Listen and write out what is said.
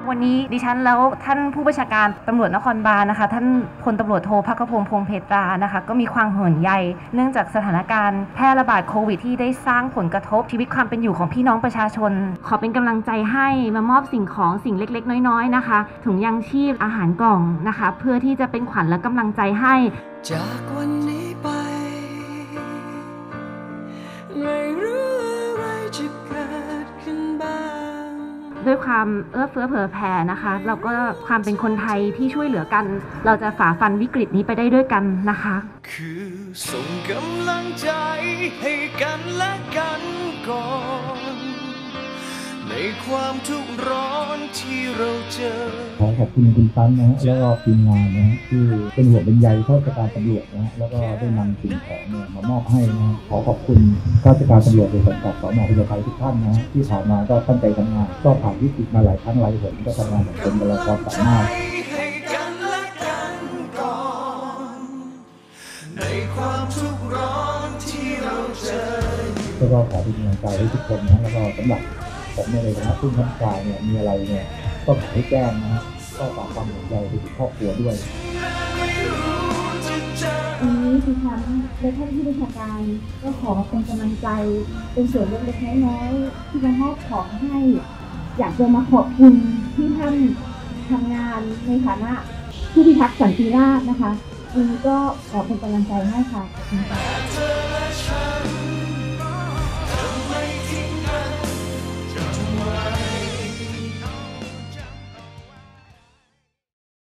วันนี้ดิฉันแล้วท่านผู้บัญชาการตำรวจนครบาลนะคะท่านพลตำรวจโทภักพงษ์พงษ์เพตรานะคะก็มีความห่วงใยเนื่องจากสถานการณ์แพร่ระบาดโควิดที่ได้สร้างผลกระทบชีวิตความเป็นอยู่ของพี่น้องประชาชนขอเป็นกำลังใจให้มามอบสิ่งของสิ่งเล็กๆน้อยๆนะคะถุงยางชีพอาหารกล่องนะคะเพื่อที่จะเป็นขวัญและกำลังใจให้จากวันนี้ไปไม่รู้อะไรจะเกิดขึ้นบ้างด้วยความเอื้อเฟื้อเผื่อแผ่นะคะแล้วก็ความเป็นคนไทยที่ช่วยเหลือกันเราจะฝ่าฟันวิกฤตนี้ไปได้ด้วยกันนะคะคือส่งกำลังใจให้กันและกันก่อนในความทุกข์ร้อนที่เราเจอขอขอบคุณคุณตั้นนะฮะแล้วก็ทีมงานนะฮะที่เป็นห่วงเป็นใยข้าราชการตำรวจนะฮะแล้วก็ได้นำสิ่งของเนี่ยมามอบให้นะขอขอบคุณข้าราชการตำรวจในสังกัดสน.พญาไททุกท่านนะฮะที่ผ่านมาก็ตั้งใจทำงานก็ผ่านวิกฤตมาหลายครั้งหลายหนก็ทำงานอย่างเต็มกำลังความสามารถในความทุกข์ร้อนที่เราเจอแล้วก็ขอเป็นกำลังใจให้ทุกคนนะแล้วก็สำหรับผมในฐานะผู้บัญชาการเนี่ยมีอะไรเนี่ยก็ขอให้แจ้งนะฮะก็ฝากความห่วงใยไปถึงครอบครัวด้วยวันนี้ดิฉันและท่านผู้บัญชาการก็ขอเป็นกำลังใจเป็นส่วนเล็กๆน้อยๆที่มามอบของให้อยากจะมาขอบคุณที่ท่านทำงานในฐานะผู้พิทักษ์สันติราษฎร์นะคะวันนี้ก็ขอเป็นกำลังใจให้ค่ะขอบคุณค่ะ